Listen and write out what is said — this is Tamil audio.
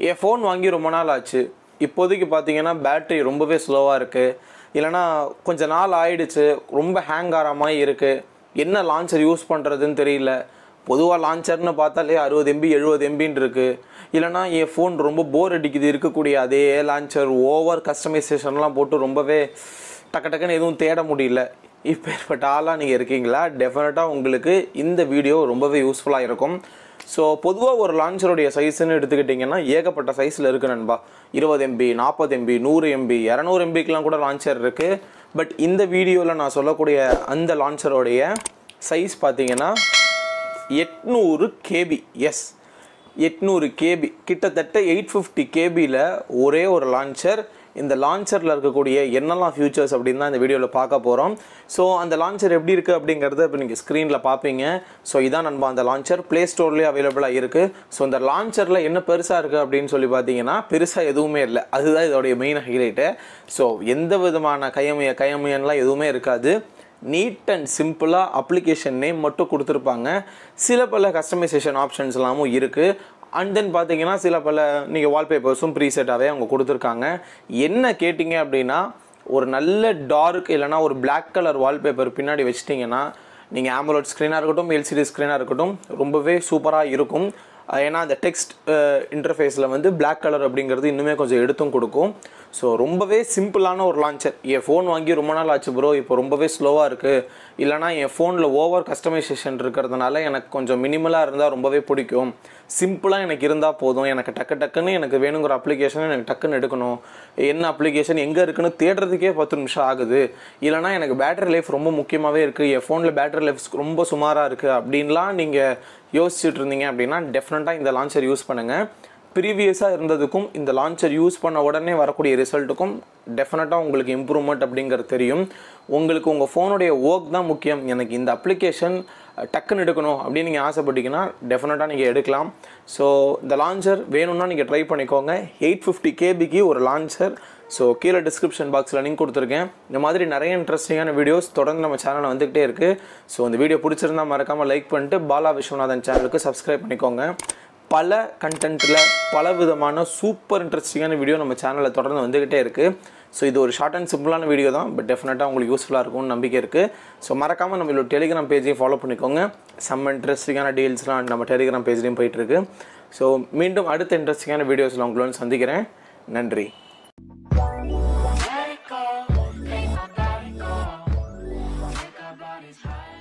என் ஃபோன் வாங்கி ரொம்ப நாள் ஆச்சு. இப்போதைக்கு பார்த்தீங்கன்னா பேட்டரி ரொம்பவே ஸ்லோவாக இருக்குது, இல்லைனா கொஞ்சம் நாள் ஆயிடுச்சு, ரொம்ப ஹேங் ஆகிற மாதிரி இருக்குது. என்ன லான்ச்சர் யூஸ் பண்ணுறதுன்னு தெரியல. பொதுவாக லான்ச்சர்னு பார்த்தாலே 60 MB 70 MBன்னு இருக்குது. இல்லைனா என் ஃபோன் ரொம்ப போர் அடிக்குது, இருக்கக்கூடிய அதே லான்ச்சர் ஓவர் கஸ்டமைசேஷன்லாம் போட்டு ரொம்பவே டக்குன்னு எதுவும் தேட முடியல. இப்போ ஏற்பட்ட ஆளாக நீங்கள் இருக்கீங்களா? டெஃபினட்டாக உங்களுக்கு இந்த வீடியோ ரொம்பவே யூஸ்ஃபுல்லாக இருக்கும். ஸோ பொதுவாக ஒரு லான்ச்சருடைய சைஸ்ன்னு எடுத்துக்கிட்டிங்கன்னா ஏகப்பட்ட சைஸில் இருக்குது நண்பா. 20 MB 40 MB 100 MB 200 MBக்கெலாம் கூட லான்ச்சர் இருக்குது. பட் இந்த வீடியோவில் நான் சொல்லக்கூடிய அந்த லான்ச்சருடைய சைஸ் பார்த்தீங்கன்னா 800 KB. எஸ், 800 KB, கிட்டத்தட்ட 850 KBயில் ஒரே ஒரு லான்ச்சர். இந்த லான்ச்சரில் இருக்கக்கூடிய என்னெல்லாம் ஃபியூச்சர்ஸ் அப்படின்னு தான் இந்த வீடியோவில் பார்க்க போகிறோம். ஸோ அந்த லான்ச்சர் எப்படி இருக்குது அப்படிங்கிறத இப்போ நீங்கள் ஸ்க்ரீனில் பார்ப்பீங்க. ஸோ இதான் நண்பா அந்த லான்ச்சர், ப்ளே ஸ்டோர்லேயே அவைலபிளாக இருக்குது. ஸோ இந்த லான்ச்சரில் என்ன பெருசாக இருக்குது அப்படின்னு சொல்லி பார்த்தீங்கன்னா பெருசாக எதுவுமே இல்லை. அதுதான் இதோடைய மெயின் ஹைலைட்டு. ஸோ எந்த விதமான கையமையன்லாம் எதுவுமே இருக்காது. நீட் அண்ட் சிம்பிளாக அப்ளிகேஷன் நேம் மட்டும் கொடுத்துருப்பாங்க. சில பல கஸ்டமைசேஷன் ஆப்ஷன்ஸ் எல்லாமும் இருக்குது. அண்ட் தென் பார்த்தீங்கன்னா சில பல நீங்கள் வால்பேப்பர்ஸும் ப்ரீசெட்டாகவே அவங்க கொடுத்துருக்காங்க. என்ன கேட்டிங்க அப்படின்னா, ஒரு நல்ல டார்க் இல்லைனா ஒரு பிளாக் கலர் வால்பேப்பர் பின்னாடி வச்சிட்டிங்கன்னா நீங்கள் AMOLED ஸ்க்ரீனாக இருக்கட்டும் LCD ஸ்க்ரீனாக இருக்கட்டும் ரொம்பவே சூப்பராக இருக்கும். ஏன்னா அந்த டெக்ஸ்ட் இன்டர்ஃபேஸில் வந்து பிளாக் கலர் அப்படிங்கிறது இன்னுமே கொஞ்சம் எடுத்தும் கொடுக்கும். ஸோ ரொம்பவே சிம்பிளான ஒரு லான்ச்சர். என் ஃபோன் வாங்கி ரொம்ப நாள் ஆச்சு ப்ரோ, இப்போ ரொம்பவே ஸ்லோவாக இருக்குது, இல்லைனா என் ஃபோனில் ஓவர் கஸ்டமைசேஷன் இருக்கிறதுனால எனக்கு கொஞ்சம் மினிமலாக இருந்தால் ரொம்பவே பிடிக்கும், சிம்பிளாக எனக்கு இருந்தால் போதும், எனக்கு டக்குன்னு எனக்கு வேணுங்கிற அப்ளிகேஷன் எனக்கு டக்குன்னு எடுக்கணும், என்ன அப்ளிகேஷன் எங்கே இருக்குன்னு தேடுறதுக்கே 10 நிமிஷம் ஆகுது, இல்லைனா எனக்கு பேட்டரி லைஃப் ரொம்ப முக்கியமாகவே இருக்குது, என் ஃபோனில் பேட்டரி லைஃப் ரொம்ப சுமாராக இருக்குது அப்படின்லாம் நீங்கள் யோசிச்சுட்டு இருந்தீங்க அப்படின்னா டெஃபினட்டாக இந்த லான்ச்சர் யூஸ் பண்ணுங்கள். ப்ரீவியஸாக இருந்ததுக்கும் இந்த லான்ச்சர் யூஸ் பண்ண உடனே வரக்கூடிய ரிசல்ட்டுக்கும் டெஃபினட்டாக உங்களுக்கு இம்ப்ரூவ்மெண்ட் அப்படிங்கிறது தெரியும். உங்களுக்கு உங்கள் ஃபோனுடைய ஒர்க் தான் முக்கியம். எனக்கு இந்த அப்ளிகேஷன் டக்குன்னு எடுக்கணும் அப்படின்னு நீங்கள் ஆசைப்பட்டீங்கன்னா டெஃபினட்டாக நீங்கள் எடுக்கலாம். ஸோ இந்த லான்ச்சர் வேணும்னா நீங்கள் ட்ரை பண்ணிக்கோங்க. 850 KBக்கு ஒரு லான்ச்சர். ஸோ கீழே டிஸ்கிரிப்ஷன் பாக்ஸில் லிங்க் கொடுத்துருக்கேன். இந்த மாதிரி நிறைய இன்ட்ரெஸ்டிங்கான வீடியோஸ் தொடர்ந்து நம்ம சேனலில் வந்துக்கிட்டே இருக்குது. ஸோ இந்த வீடியோ பிடிச்சிருந்தா மறக்காமல் லைக் பண்ணிட்டு பாலா விஸ்வநாதன் சேனலுக்கு சப்ஸ்கிரைப் பண்ணிக்கோங்க. பல கண்டென்ட்டில் பல விதமான சூப்பர் இன்ட்ரெஸ்டிங்கான வீடியோ நம்ம சேனலில் தொடர்ந்து வந்துக்கிட்டே இருக்குது. ஸோ இது ஒரு ஷார்ட் அண்ட் சிம்பிளான வீடியோ தான், பட் டெஃபினட்டாக உங்களுக்கு யூஸ்ஃபுல்லாக இருக்கும்னு நம்பிக்கை இருக்குது. ஸோ மறக்காமல் நம்மளோட டெலிகிராம் பேஜையும் ஃபாலோ பண்ணிக்கோங்க. செம்ம இன்ட்ரெஸ்டிங்கான டீல்ஸ்லாம் நம்ம டெலிகிராம் பேஜ்லேயும் போயிட்டுருக்கு. ஸோ மீண்டும் அடுத்த இன்ட்ரெஸ்டிங்கான வீடியோஸில் உங்களோட சந்திக்கிறேன். நன்றி.